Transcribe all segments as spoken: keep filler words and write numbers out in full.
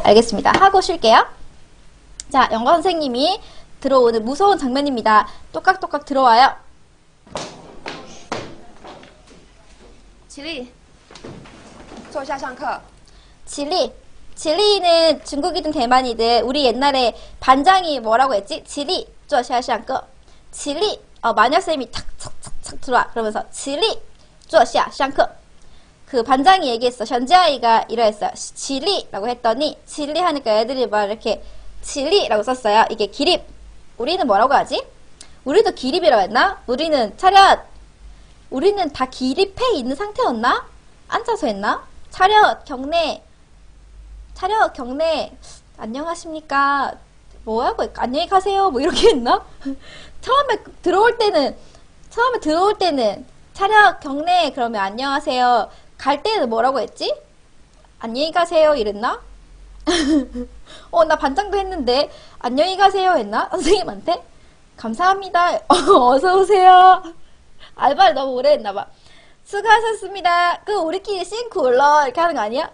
알겠습니다. 하고 쉴게요. 자, 영어 선생님이 들어오는 무서운 장면입니다. 똑깍똑깍 들어와요. 지리, 坐下上课. 지리. 지리는 중국이든 대만이든 우리 옛날에 반장이 뭐라고 했지? 지리, 坐下上课. 지리. 어, 마녀쌤이 탁탁탁탁 들어와. 그러면서 지리, 坐下上课. 그 반장이 얘기했어. 현지아이가 이러했어요. 지리라고 했더니 지리 하니까 애들이 막 이렇게 지리라고 썼어요. 이게 기립. 우리는 뭐라고 하지? 우리도 기립이라고 했나? 우리는 차렷. 우리는 다 기립해 있는 상태였나? 앉아서 했나? 차렷, 경례. 차렷, 경례. 안녕하십니까? 뭐라고 했까? 안녕히 가세요. 뭐 이렇게 했나? 처음에 들어올 때는 처음에 들어올 때는 차렷, 경례 그러면 안녕하세요. 갈 때는 뭐라고 했지? 안녕히 가세요 이랬나? 어, 나 반장도 했는데 안녕히 가세요 했나? 선생님한테? 감사합니다. 어서 오세요. 알바를 너무 오래 했나봐. 수고하셨습니다. 그 우리끼리 싱쿨러 이렇게 하는 거 아니야?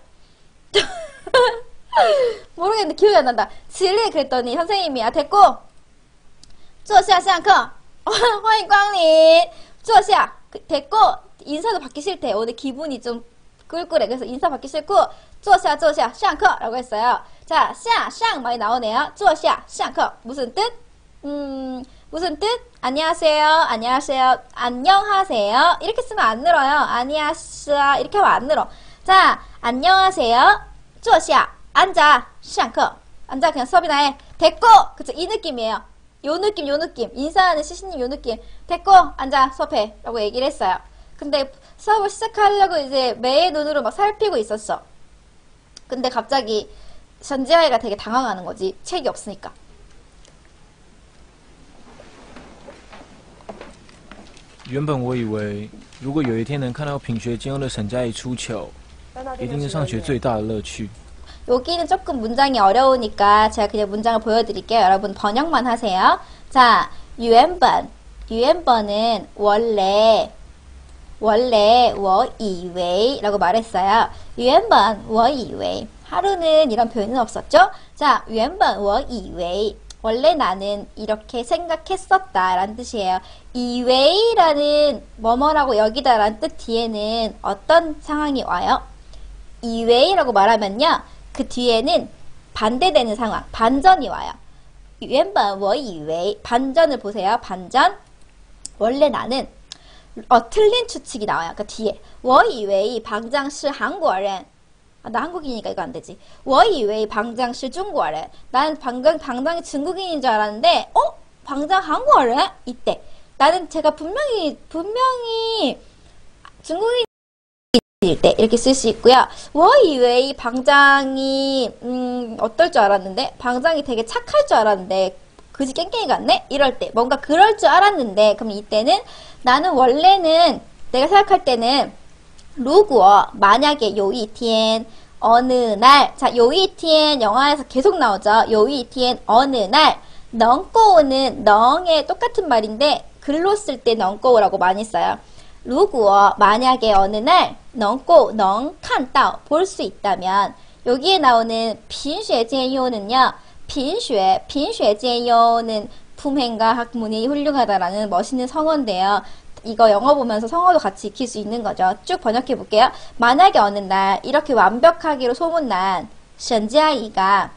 모르겠는데 기억이 안 난다. 진리 그랬더니 선생님이 아 됐고 坐下上课 欢迎光临 坐下 됐고 인사도 받기 싫대. 오늘 기분이 좀 꿀꿀해. 그래서 인사 받기 싫고 坐下坐下上课 라고 했어요. 자, 下상 많이 나오네요. 坐下上课 무슨 뜻? 음, 무슨 뜻? 안녕하세요. 안녕하세요. 안녕하세요. 이렇게 쓰면 안 늘어요. 안녕하세요. 이렇게 하면 안 늘어. 자, 안녕하세요. 坐下 앉아. 上课 앉아. 그냥 수업이나 해. 됐고. 그쵸. 이 느낌이에요. 요 느낌, 요 느낌. 인사하는 시시님 요 느낌. 됐고. 앉아. 수업해. 라고 얘기를 했어요. 근데 수업을 시작하려고 이제 매의 눈으로 막 살피고 있었어. 근데 갑자기 전지아이가 되게 당황하는 거지. 책이 없으니까. 原本我以为，如果有一天能看到品学兼优的沈佳宜出糗，一定是上学最大的乐趣。 여기는 조금 문장이 어려우니까 제가 그냥 문장을 보여드릴게요. 여러분 번역만 하세요. 자, 原本, 原本은 원래, 원래 我以为 라고 말했어요. 原本我以为 하루는 이런 표현은 없었죠? 자, 原本我以为 원래 나는 이렇게 생각했었다 라는 뜻이에요. 이외라는 뭐뭐라고 여기다 라는 뜻 뒤에는 어떤 상황이 와요? 이외라고 말하면요. 그 뒤에는 반대되는 상황, 반전이 와요. 原本我以为 반전을 보세요. 반전. 원래 나는 어, 틀린 추측이 나와요. 그 뒤에 我以为 방장是韩国人 아, 나 한국인이니까 이거 안 되지. 我以为 방장是中国人 나는 방장, 방장이 중국인인 줄 알았는데 어? 방장 한국인? 이때 나는 제가 분명히 분명히 중국인 일 때 이렇게 쓸 수 있고요. 我以为 방장이 음, 어떨 줄 알았는데 방장이 되게 착할 줄 알았는데 그지 깽깽이 같네? 이럴 때 뭔가 그럴 줄 알았는데 그럼 이때는 나는 원래는 내가 생각할 때는 如果 만약에 有一天 어느 날 자, 有一天 영화에서 계속 나오죠. 有一天 어느 날 넝꼬우는 넝의 똑같은 말인데 글로 쓸 때 넝꼬우라고 많이 써요. 如果 만약에 어느 날 能够能看到 볼 수 있다면 여기에 나오는 品学兼优는요. 品学, 品学兼优는 품행과 학문이 훌륭하다라는 멋있는 성어인데요. 이거 영어 보면서 성어도 같이 익힐 수 있는 거죠. 쭉 번역해 볼게요. 만약에 어느 날 이렇게 완벽하기로 소문난沈佳宜가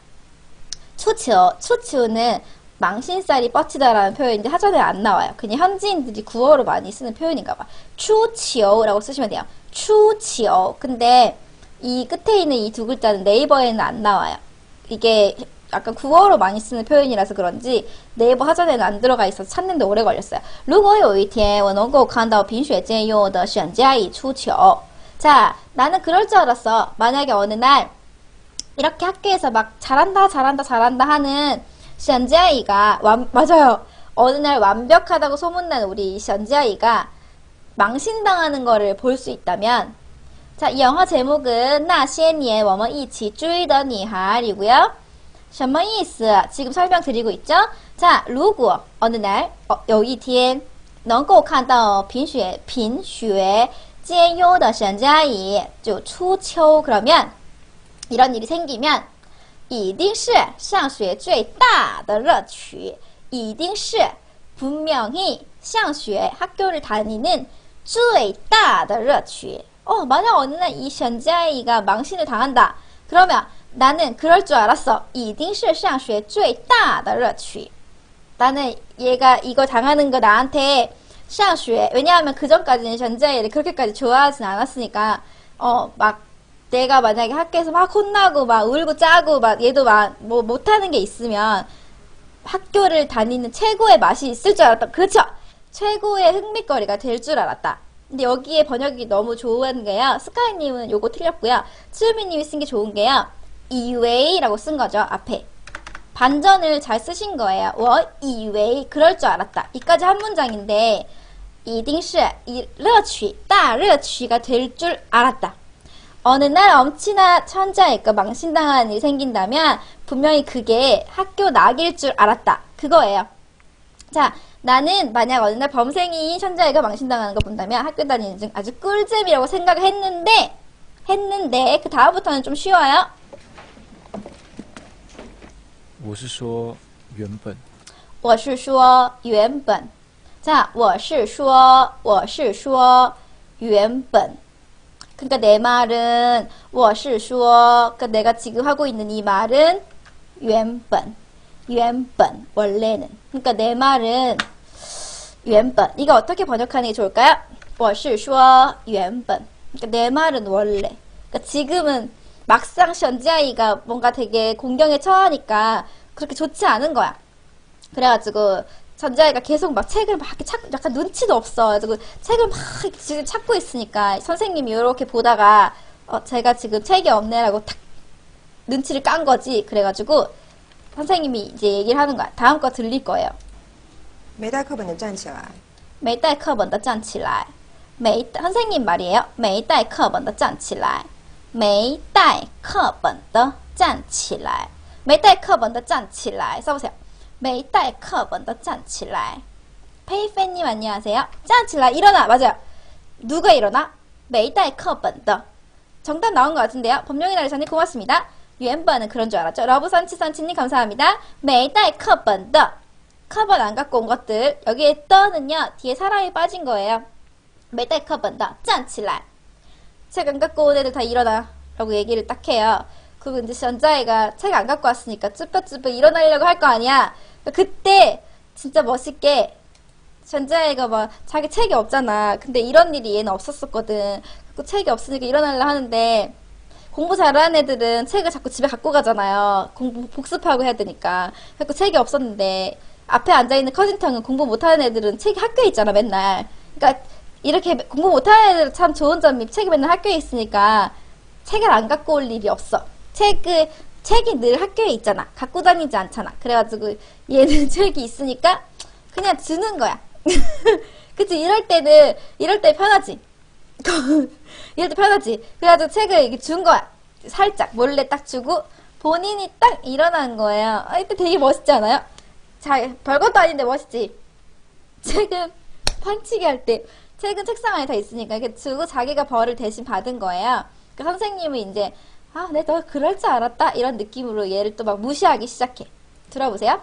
추치오, 추치오는 망신살이 뻗치다라는 표현인데 사전에 안 나와요. 그냥 현지인들이 구어로 많이 쓰는 표현인가 봐. 추치오라고 쓰시면 돼요. 추치오. 근데 이 끝에 있는 이 두 글자는 네이버에는 안 나와요. 이게 약간 구어로 많이 쓰는 표현이라서 그런지 네이버 사전에는 안 들어가 있어서 찾는데 오래 걸렸어요. 如果有一天我能够看到品学兼优的沈佳宜出糗. 자, 나는 그럴 줄 알았어. 만약에 어느 날 이렇게 학교에서 막 잘한다 잘한다 잘한다 하는沈佳宜가 완, 맞아요. 어느 날 완벽하다고 소문난 우리沈佳宜가 망신당하는 거를 볼 수 있다면 자, 이 영화 제목은 那些年我们一起追的女孩이고요. 什么意思? 지금 설명드리고 있죠? 자, 如果 어느 날 어, 有一天能够看到品学品学兼优的沈佳宜就出糗 그러면 이런 일이 생기면 一定是上学最大的乐趣. 一定是 분명히 上学 학교를 다니는 最大的乐趣. 어, 만약 어느 날 이 현자이가 망신을 당한다. 그러면 나는 그럴 줄 알았어. 一定是上学最大的乐趣. 나는 얘가 이거 당하는 거 나한테 上学 왜냐하면 그 전까지는 현자이를 그렇게까지 좋아하진 않았으니까 어, 막 내가 만약에 학교에서 막 혼나고 막 울고 짜고 막 얘도 막 뭐 못하는 게 있으면 학교를 다니는 최고의 맛이 있을 줄 알았다. 그렇죠? 최고의 흥미거리가 될 줄 알았다. 근데 여기에 번역이 너무 좋은 게요. 스카이님은 요거 틀렸고요. 츠유미님이 쓴 게 좋은 게요. 이웨이라고 쓴 거죠. 앞에. 반전을 잘 쓰신 거예요. 워 이웨이 그럴 줄 알았다. 이까지 한 문장인데 一定是 이 乐趣, 大乐趣가 될 줄 알았다. 어느 날 엄친아 천자일까 망신당한 일이 생긴다면 분명히 그게 학교 낙일 줄 알았다. 그거예요. 자, 나는 만약 어느 날 범생이인 천자일가 망신당하는 거 본다면 학교 다니는 중 아주 꿀잼이라고 생각을 했는데 했는데 그 다음부터는 좀 쉬워요. 我是说原本我是说原本 자, 我是说我是说原本 그러니까 내 말은 我是说 그러니까 내가 지금 하고 있는 이 말은 原本原本 원래는 그러니까 내 말은 原本 이거 어떻게 번역하는 게 좋을까요? 我是说原本 그러니까 내 말은 원래 그러니까 지금은 막상 현지아이가 뭔가 되게 공경에 처하니까 그렇게 좋지 않은 거야. 그래가지고 전자이가 계속 막 책을 막 이렇게 찾, 약간 눈치도 없어. 그래서 책을 막 지금 찾고 있으니까 선생님이 이렇게 보다가 어, 제가 지금 책이 없네라고 탁 눈치를 깐 거지. 그래가지고 선생님이 이제 얘기를 하는 거야. 다음 거 들릴 거예요. 没带课本的站起来没带课本的站起来. 没 선생님 말이에요. 没带课本的站起来. 没带课本的站起来. 没带课本的站起来. 써보세요. 没带课本的站起来. 페이팬님 안녕하세요. 站起来 일어나. 맞아요. 누가 일어나? 没带课本的. 정답 나온 것 같은데요. 범용이 나리사님 고맙습니다. 유엔번은 그런 줄 알았죠. 러브산치산치님 감사합니다. 没带课本的.课本 안 갖고 온 것들. 여기에 떠는요. 뒤에 사람이 빠진 거예요. 没带课本的站起来. 책 안 갖고 온 애들 다 일어나. 라고 얘기를 딱 해요. 그리고 이제 전자애가 책 안 갖고 왔으니까 쭈뼛쭈뼛 일어나려고 할 거 아니야. 그때 진짜 멋있게 전자애가 막 자기 책이 없잖아. 근데 이런 일이 얘는 없었었거든. 그 책이 없으니까 일어나려 하는데 공부 잘하는 애들은 책을 자꾸 집에 갖고 가잖아요. 공부 복습하고 해야 되니까. 그래서 책이 없었는데 앞에 앉아있는 커진탕은 공부 못하는 애들은 책이 학교에 있잖아 맨날. 그러니까 이렇게 공부 못하는 애들은 참 좋은 점이 책이 맨날 학교에 있으니까 책을 안 갖고 올 일이 없어. 책을, 책이 늘 학교에 있잖아. 갖고 다니지 않잖아. 그래가지고 얘는 책이 있으니까 그냥 주는 거야. 그치? 이럴 때는, 이럴 때 편하지. 이럴 때 편하지. 그래가지고 책을 이렇게 준 거야. 살짝 몰래 딱 주고 본인이 딱 일어난 거예요. 아, 이때 되게 멋있지 않아요? 자, 별것도 아닌데 멋있지? 책은 판치기 할 때 책은 책상 안에 다 있으니까 이렇게 주고 자기가 벌을 대신 받은 거예요. 그 선생님은 이제 아, 내 너 그럴 줄 알았다 이런 느낌으로 얘를 또 막 무시하기 시작해. 들어보세요.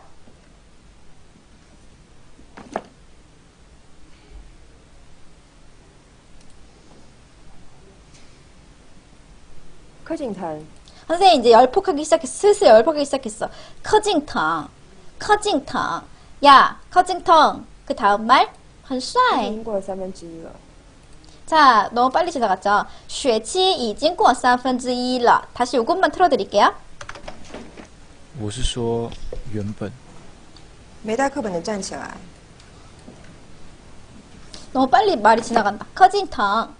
柯景腾 선생님 이제 열폭하기 시작했어. 슬슬 열폭하기 시작했어. 커징텅, 커징텅. 야, 커징텅. 그 다음 말? 很帅. 已经过了三分之一了 자, 너무 빨리 지나갔죠? 学期已经过三分之一了. 다시 요것만 틀어드릴게요. 我是说原本没带课本的站起来 너무 빨리 말이 지나간다. 커징텅.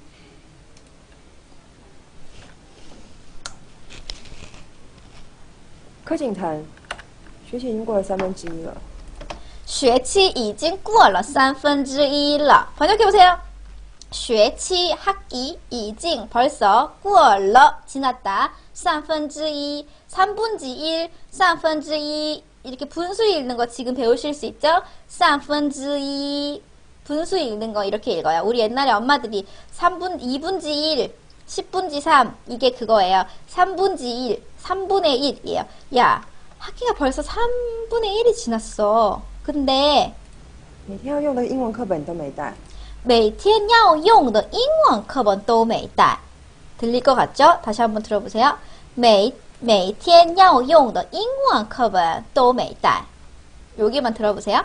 柯景腾学期已经过了三分之一了学期已经过了三分之一了. 번역해보세요. 学期 학기 已经 벌써 过了 지났다. 三分之一 삼분의 일, 三分之一 이렇게 분수 읽는 거 지금 배우실 수 있죠? 三分之一 분수 읽는 거 이렇게 읽어요. 우리 옛날에 엄마들이 삼분, 이분의 일, 십분의 삼 이게 그거예요. 삼분의 일, 삼분의 일이에요. 야, 학기가 벌써 삼분의 일이 지났어. 근데 每天要用的英文课本都没带。 每天要用的英文课本都没带. 들릴 것 같죠? 다시 한번 들어보세요. 每每天要用的英文课本都没带. 여기만 들어보세요.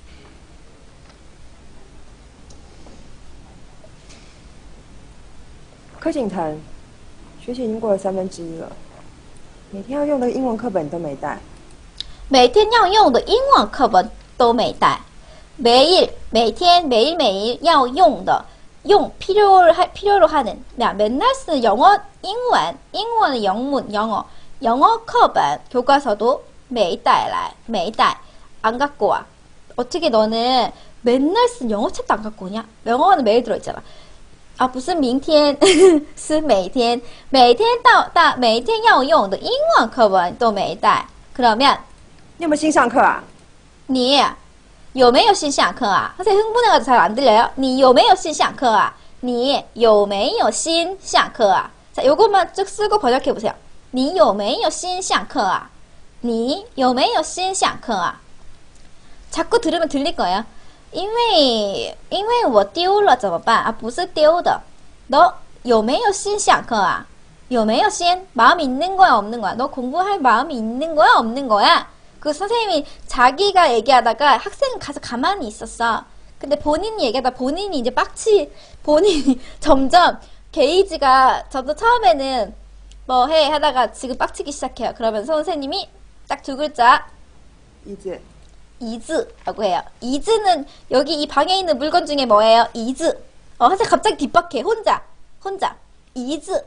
柯景腾，学期已经过了三分之一了，每天要用的英文课本都没带。 每天要用的英文课本都没带. 매일, 每天, 매일매일 要用的, 용, 필요로, 하, 필요로 하는, 야, 맨날 쓰는 영어,英文,英文의 영문, 영어, 영어 课本, 교과서도 没带来, 没带, 안 갖고 와. 어떻게 너는 맨날 쓴 영어 책도 안 갖고 오냐? 영어는 매일 들어있잖아. 아, 不是明天是每天每天到到每天要用的英文课本都没带. 그러면 你有没有新上课啊？ 你有没有新上课啊? 선생님 흥분해가지고 잘 안 들려요? 你有没有新上课啊?你有没有新上课啊? 자, 요것만 쭉 쓰고 번역해보세요. 你有没有新上课啊?你有没有新上课啊? 자꾸 들으면 들릴 거예요. 因为因为我丢了怎么办? 아, 不是丢的. 너 有没有新上课啊?有没有新? 마음이 있는 거야, 없는 거야? 너 공부할 마음이 있는 거야, 없는 거야? 그 선생님이 자기가 얘기하다가 학생은 가서 가만히 있었어. 근데 본인이 얘기하다 본인이 이제 빡치, 본인이 점점 게이지가 점점 처음에는 뭐 해 하다가 지금 빡치기 시작해요. 그러면 선생님이 딱 두 글자 椅子， 이즈라고 해요. 이즈는 여기 이 방에 있는 물건 중에 뭐예요? 이즈. 어, 선생님 갑자기 뒷박해. 혼자. 혼자. 이즈.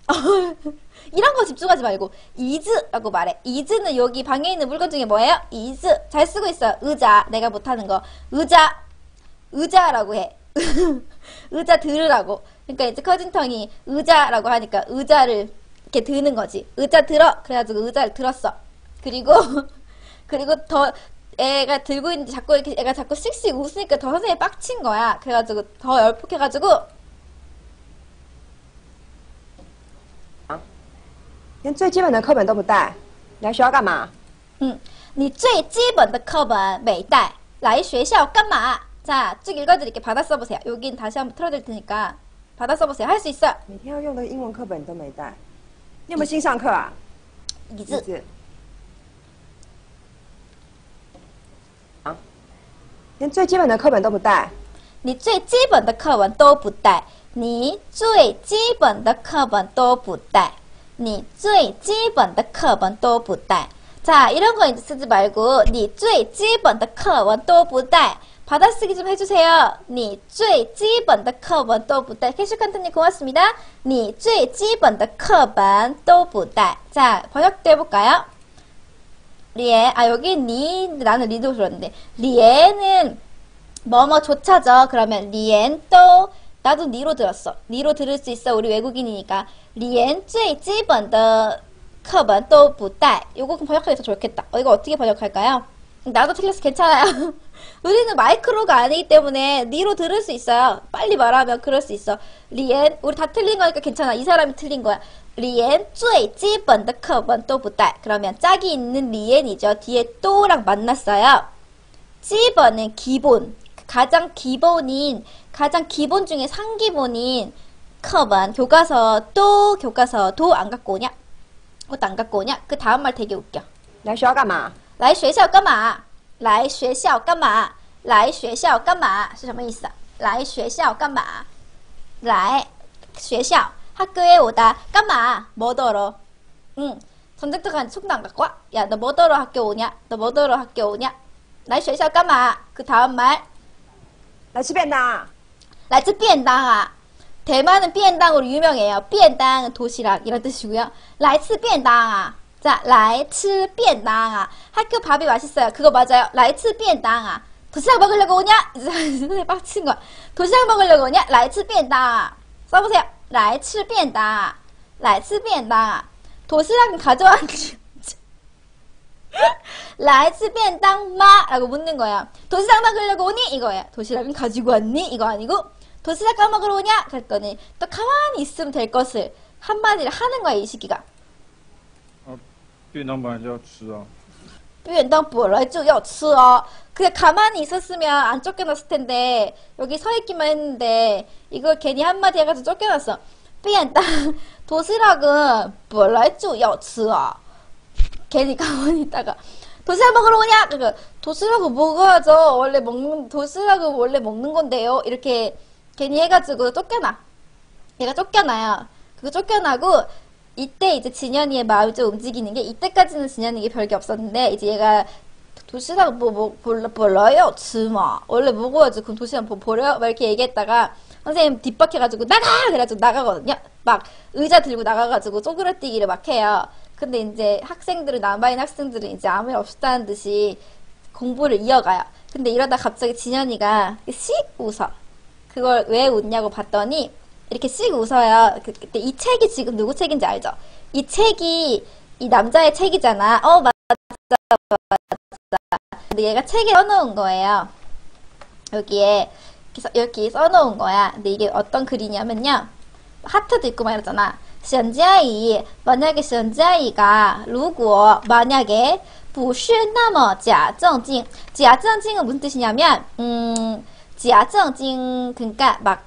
이런 거 집중하지 말고 이즈라고 말해. 이즈는 여기 방에 있는 물건 중에 뭐예요? 이즈. 잘 쓰고 있어요. 의자. 내가 못하는 거. 의자. 의자라고 해. 의자 들으라고. 그러니까 이제 커진텅이 의자라고 하니까 의자를 이렇게 드는 거지. 의자 들어. 그래가지고 의자를 들었어. 그리고 그리고 더 애가 들고 있는데 자꾸 이렇게 애가 자꾸 씩씩 웃으니까 더 선생님이 빡친 거야. 그래가지고 더 열폭해가지고 连最基本的课本都不带，你来学校干嘛？ 응, 你最基本的课本没带来学校干嘛? 자, 쭉 읽어드릴게. 받아 써보세요. 여긴 다시 한번 틀어드릴 테니까 받아 써보세요. 할 수 있어. 每天要用的英文课本都没带，你有没有新上课啊？椅 이즈. 子。啊，连最基本的课本都不带， 你最基本的课文都不带你最基本的课本都不带你最基本的课本都不带 자, 이런 거 이제 쓰지 말고 你最基本的课文都不带 받아쓰기 좀 해주세요. 你最基本的课文都不带 캐슈칸트님 고맙습니다. 你最基本的课本都不带 자, 번역도 해볼까요? 리에, 아, 여기 니, 나는 리도 들었는데 리에는 뭐뭐조차죠. 그러면 리엔 또 나도 니로 들었어. 니로 들을 수 있어. 우리 외국인이니까. 리엔 最基本的课本都不带 요거 번역하기 더 좋겠다. 어, 이거 어떻게 번역할까요? 나도 틀렸어. 괜찮아요. 우리는 마이크로가 아니기 때문에 니로 들을 수 있어요. 빨리 말하면 그럴 수 있어. 리엔 우리 다 틀린 거니까 괜찮아. 이 사람이 틀린 거야. 리엔 最基本的课本都不带 그러면 짝이 있는 리엔이죠. 뒤에 또랑 만났어요. 基本은 기본. 가장 기본인 가장 기본 중에 상기본인 课本 교과서 또 교과서 도 안 갖고 오냐? 그것도 안 갖고 오냐? 그 다음 말 되게 웃겨. 来学校干嘛？ 来学校干嘛？来学校干嘛？来学校干嘛？是什么意思啊？来学校干嘛？来学校 학교에 오다干嘛？ 뭐더러? 응. 전쟁터가 총도 안 갖고 와? 야, 너 뭐더러 학교 오냐? 너 뭐더러 학교 오냐? 来学校干嘛? 그 다음 말 来吃便当啊！ 来自便当啊 대만은 비엔당으로 유명해요. 비엔당은 도시락 이런 뜻이고요. 来吃便当啊 자, 来吃便当啊 학교 밥이 맛있어요. 그거 맞아요. 来吃便当啊 도시락 먹으려고 오냐? 이제 빡친 거야. 도시락 먹으려고 오냐? 来吃便当啊 써보세요. 来吃便当啊来吃便当啊 도시락은 가져왔지 来吃便当吗? 라고 묻는 거야. 도시락 먹으려고 오니? 이거야. 도시락은 가지고 왔니? 이거 아니고 도시락 까먹으러 오냐? 그랬더니 또 가만히 있으면 될 것을 한마디를 하는 거야, 이 시기가. 어, 便当本来就要吃啊。 便当本来就要吃어. 그냥 가만히 있었으면 안 쫓겨났을 텐데 여기 서 있기만 했는데 이걸 괜히 한마디 해가지고 쫓겨났어. 便当 도시락은 本来就要吃어. 괜히 가만히 있다가 도시락 먹으러 오냐? 그러니까 도시락은 먹어야죠. 원래 먹는 도시락은 원래 먹는 건데요. 이렇게 괜히 해가지고 쫓겨나. 얘가 쫓겨나요. 그거 쫓겨나고 이때 이제 진현이의 마음이 좀 움직이는 게 이때까지는 진현이게 별게 없었는데 이제 얘가 도시락 뭐, 뭐 몰라 몰라요 즈마 원래 먹어야지 그럼 도시락 뭐 버려 막 이렇게 얘기했다가 선생님 뒷박해가지고 나가 그래가지고 나가거든요. 막 의자 들고 나가가지고 쪼그라뛰기를 막 해요. 근데 이제 학생들은 남아있는 학생들은 이제 아무 일 없었다는 듯이 공부를 이어가요. 근데 이러다 갑자기 진현이가 씩 웃어. 그걸 왜 웃냐고 봤더니 이렇게 씩 웃어요. 그때 이 책이 지금 누구 책인지 알죠? 이 책이 이 남자의 책이잖아. 어 맞아 맞아. 근데 얘가 책에 써놓은 거예요. 여기에 이렇게 써놓은 거야. 근데 이게 어떤 글이냐면요. 하트도 있고 막 이러잖아. 沈佳宜 만약에 沈佳宜가 如果 만약에 不是那么假正经 假正经은 무슨 뜻이냐면 음, 假正经 그러니까 막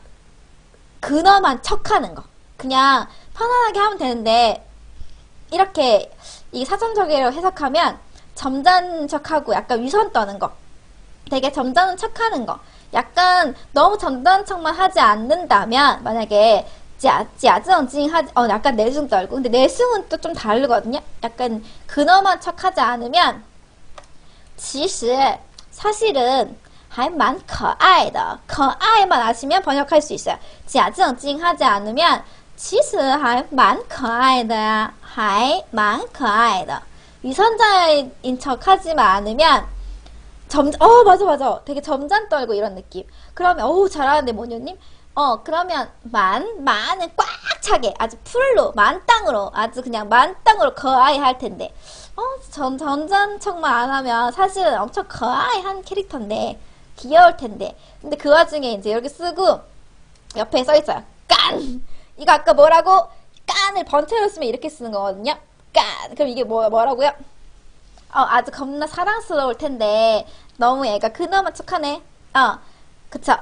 근엄한 척하는 거. 그냥 편안하게 하면 되는데 이렇게 이 사전적으로 해석하면 점잖은 척하고 약간 위선 떠는 거. 되게 점잖은 척하는 거. 약간 너무 점잖은 척만 하지 않는다면 만약에 짜, 짜증징 하지, 어, 약간 내숭 떨고. 근데 내숭은 또 좀 다르거든요. 약간 근엄한 척 하지 않으면, 其实, 사실은, 还蛮可爱的. 可爱만 아시면 번역할 수 있어요. 假正经 하지 않으면, 其实还蛮可爱的呀. 还蛮可爱的. 위선자인 척 하지만 않으면, 점, 어, 맞아, 맞아. 되게 점잖 떨고 이런 느낌. 그러면, 어우, 잘하는데, 모녀님? 어, 그러면, 만, 만은 꽉 차게, 아주 풀로, 만땅으로, 아주 그냥 만땅으로 거아이 할 텐데. 어, 전, 점잖은 척만 안 하면 사실은 엄청 거아이한 캐릭터인데, 귀여울 텐데. 근데 그 와중에 이제 이렇게 쓰고, 옆에 써 있어요. 깐! 이거 아까 뭐라고? 깐을 번째로 쓰면 이렇게 쓰는 거거든요. 깐! 그럼 이게 뭐, 뭐라고요? 어, 아주 겁나 사랑스러울 텐데, 너무 얘가 근엄한 척하네. 어, 그쵸.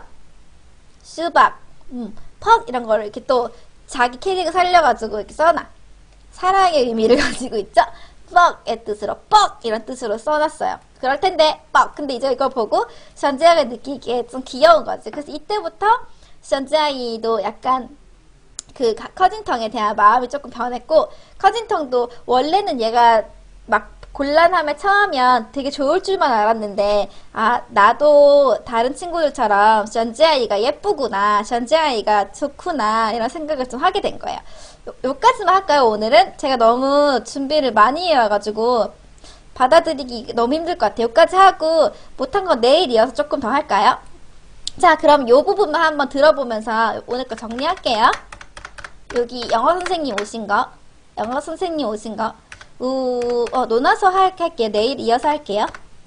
수박, 음, 퍽 이런 거를 이렇게 또 자기 캐릭을 살려가지고 이렇게 써놔. 사랑의 의미를 가지고 있죠. 뻑의 뜻으로 뻑 이런 뜻으로 써놨어요. 그럴 텐데 뻑. 근데 이제 이걸 보고 션지아가 느끼기에 좀 귀여운 거지. 그래서 이때부터 션지아이도 약간 그 커진텅에 대한 마음이 조금 변했고 커진텅도 원래는 얘가 막 곤란함에 처하면 되게 좋을 줄만 알았는데 아 나도 다른 친구들처럼 션지아이가 예쁘구나 션지아이가 좋구나 이런 생각을 좀 하게 된 거예요. 요, 요까지만 할까요? 오늘은 제가 너무 준비를 많이 해와가지고 받아들이기 너무 힘들 것 같아요. 요까지 하고 못한 거 내일 이어서 조금 더 할까요? 자 그럼 요 부분만 한번 들어보면서 오늘 거 정리할게요. 여기 영어 선생님 오신 거 영어 선생님 오신 거 우, 어, 논아서 할, 할게요. 내일 이어서 할게요.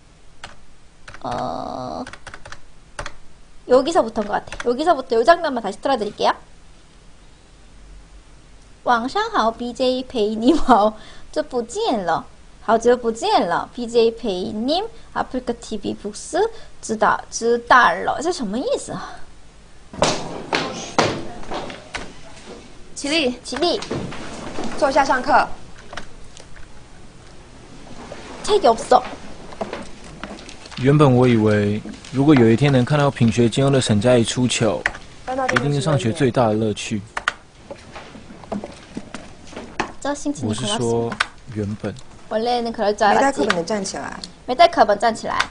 어, 여기서부터인 것 같아. 여기서부터 요 장면만 다시 틀어드릴게요. 晚上好 비제이 陪你好久不见了好久不见了 비제이 陪你 아프리카 티비 북스 知道知道了这什么意思啊起立， 起立坐下上课。 책이 없어. 原本我以为，如果有一天能看到品学兼优的沈佳宜出糗，一定是上学最大的乐趣。我是说，原本。 원래는 그럴 줄 没带 알았지. 课本的站起来。 没带课本站起来。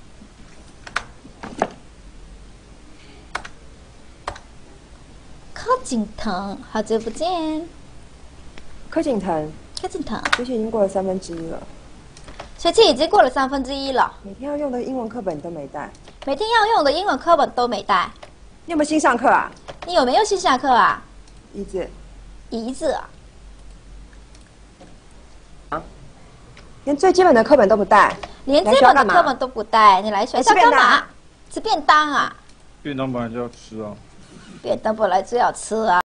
柯景腾，好久不见。 柯景腾， 柯景腾， 学期已经过了三分之一了。 学期已经过了三分之一了， 每天要用的英文课本你都没带， 每天要用的英文课本都没带。 你有没有新上课啊？ 你有没有新上课啊？ 一字， 一字啊， 连最基本的课本都不带， 连基本的课本都不带，你来学校干嘛？吃便当啊？ 便当本来就要吃啊。 便当本来就要吃啊。